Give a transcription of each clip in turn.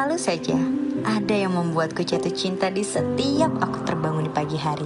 Selalu saja ada yang membuatku jatuh cinta di setiap aku terbangun di pagi hari.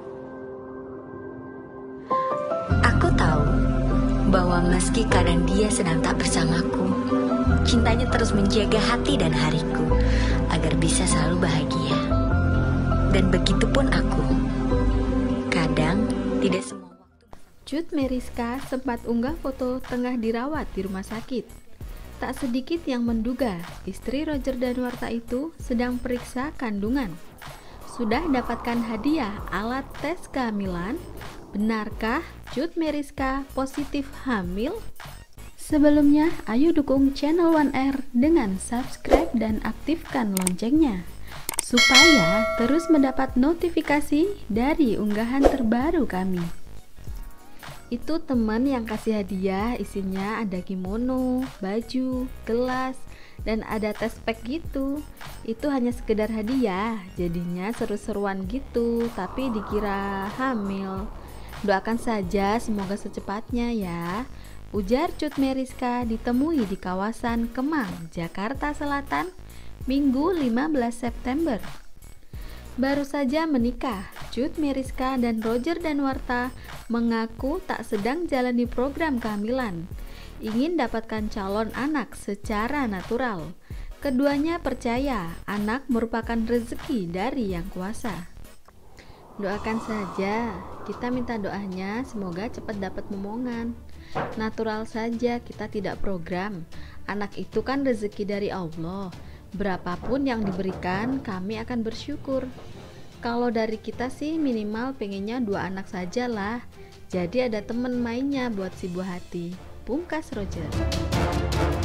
Aku tahu bahwa meski kadang dia sedang tak bersamaku, cintanya terus menjaga hati dan hariku agar bisa selalu bahagia. Dan begitu pun aku. Kadang tidak semua waktu. Cut Meriska sempat unggah foto tengah dirawat di rumah sakit. Tak sedikit yang menduga istri Roger Danuarta itu sedang periksa kandungan. Sudah dapatkan hadiah alat tes kehamilan? Benarkah Cut Meriska positif hamil? Sebelumnya, ayo dukung channel One Air dengan subscribe dan aktifkan loncengnya supaya terus mendapat notifikasi dari unggahan terbaru kami. Itu teman yang kasih hadiah, isinya ada kimono, baju, gelas, dan ada tes pack gitu. Itu hanya sekedar hadiah, jadinya seru-seruan gitu, tapi dikira hamil. Doakan saja semoga secepatnya ya, ujar Cut Meriska ditemui di kawasan Kemang, Jakarta Selatan, Minggu 15 September. Baru saja menikah, Cut Meriska dan Roger Danuarta mengaku tak sedang jalani program kehamilan, ingin dapatkan calon anak secara natural. Keduanya percaya anak merupakan rezeki dari Yang Kuasa. Doakan saja, kita minta doanya semoga cepat dapat momongan. Natural saja, kita tidak program. Anak itu kan rezeki dari Allah. Berapapun yang diberikan, kami akan bersyukur. Kalau dari kita sih minimal pengennya 2 anak saja lah. Jadi ada temen mainnya buat si buah hati. Pungkas Roger.